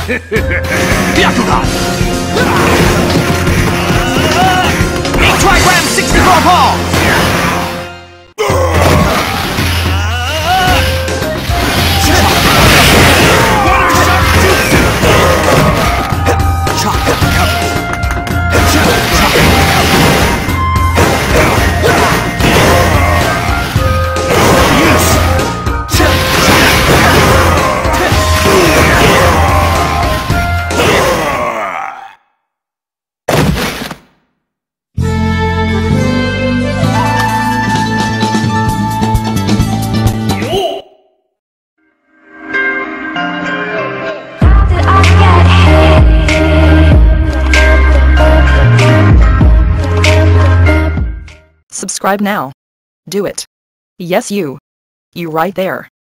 Byakugan! Eight Trigram 64 Ball! Subscribe now. Do it. Yes, you. You right there.